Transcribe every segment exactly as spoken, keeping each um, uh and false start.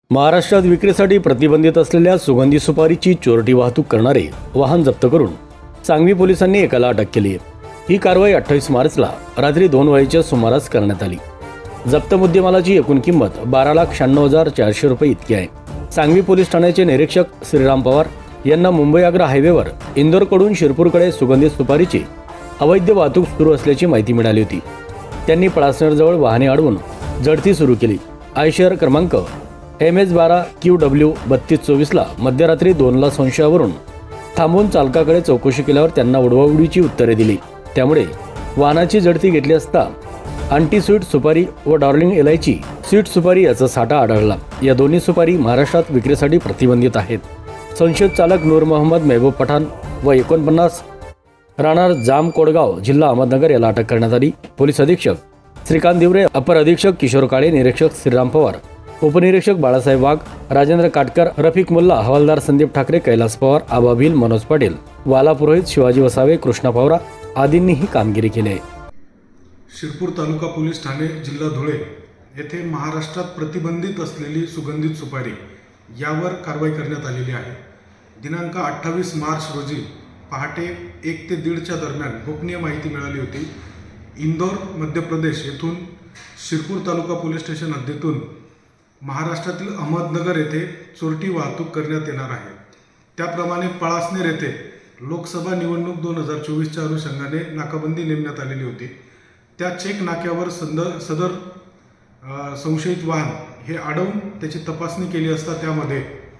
महाराष्ट्रात विक्रीसाठी प्रतिबंधित असलेल्या सुगंधी सुपारीची चोरटी वाहतूक करणारे वाहन जप्त करून सांगवी पोलिसांनी एकाला अटक केली आहे। ही कारवाई अठ्ठावीस मार्चला रात्री दोन वाजेच्या सुमारास करण्यात आली। जप्त मुद्देमालाची एकूण किंमत बारा लाख शहाण्णव हजार चारशे रुपये इतकी आहे। सांगवी पोलीस ठाण्याचे निरीक्षक श्रीराम पवार यांना मुंबई आग्रा हायवेवर इंदोरकडून शिरपूरकडे सुगंधित सुपारीची अवैध वाहतूक सुरू असल्याची माहिती मिळाली होती। त्यांनी पळासनेरजवळ वाहने अडवून जडती सुरू केली। आयशर क्रमांक एम एच बारा क्यू डब्ल्यू बत्तीस चोवीसला मध्यरात्री दोनला संशयावरून थांबून चालकाकडे चौकशी केल्यावर त्यांना उडवाउडीची उत्तरे दिली। त्यामुळे वाहनाची जडती घेतली असता अंटी स्वीट सुपारी व डार्लिंग इलायची स्वीट सुपारी याचा साठा आढळला। या दोन्ही सुपारी महाराष्ट्रात विक्रीसाठी प्रतिबंधित आहेत। संशयित चालक नूर मोहम्मद महबूब पठाण व एकोणपन्नास राहणार जाम कोडगाव जिल्हा अहमदनगर याला अटक करण्यात आली। पोलीस अधीक्षक श्रीकांत दिवरे, अपर अधीक्षक किशोर काळे, निरीक्षक श्रीराम पवार, उपनिरीक्षक बाळासाहेब वाघ, राजेंद्र काटकर, रफिक मुल्ला, हवालदार संदीप ठाकरे, कैलास पवार, आबा भिल, मनोज पाटील, वाला पुरोहित, शिवाजी वसावे, कृष्णा पवारा आदींनी ही कामगिरी केली आहे। शिरपूर तालुका पोलीस ठाणे जिल्हा धुळे येथे महाराष्ट्रात प्रतिबंधित असलेली सुगंधित सुपारी यावर कारवाई करण्यात आलेली आहे। दिनांक अठ्ठावीस मार्च रोजी पहाटे एक ते दीडच्या दरम्यान गोपनीय माहिती मिळाली होती। इंदोर मध्य प्रदेश येथून शिरपूर तालुका पोलीस स्टेशन हद्दीतून महाराष्ट्रातील अहमदनगर येथे चोरटी वाहतूक करण्यात येणार आहे। त्याप्रमाणे पळासनेर येथे लोकसभा निवडणूक दोन हजार चोवीसच्या अनुषंगाने नाकाबंदी नेमण्यात आलेली होती। त्या चेक नाक्यावर सदर सदर संशयित वाहन हे अडवून त्याची तपासणी केली असता त्यामध्ये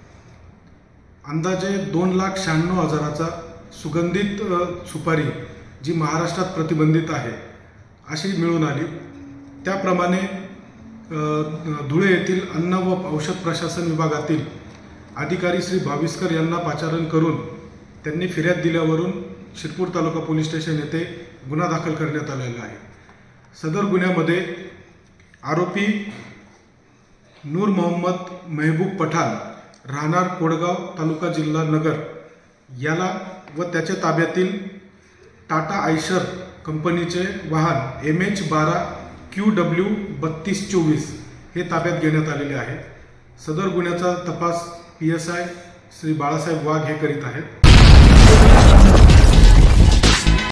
अंदाजे दोन लाख शहाण्णव हजाराचा सुगंधित सुपारी जी महाराष्ट्रात प्रतिबंधित आहे अशी मिळून आली। त्याप्रमाणे धुळे येथील अन्न व औषध प्रशासन विभागातील अधिकारी श्री भाविस्कर यांना पाचारण करून त्यांनी फिर्याद दिल्यावरून शिरपूर तालुका पोलीस स्टेशन येथे गुन्हा दाखल करण्यात आलेला आहे। सदर गुन्ह्यामध्ये आरोपी नूर मोहम्मद महबूब पठाण राहणार कोडगाव तालुका जिल्हा नगर याला व त्याच्या ताब्यातील टाटा आयशर कंपनीचे वाहन एम एच बारा क्यू डब्ल्यू बत्तीस चोवीस हे ताब्यात घेण्यात आलेले आहे। सदर गुन्ह्याचा तपास P S I Shri Balasaheb Wagh हे करीत आहेत।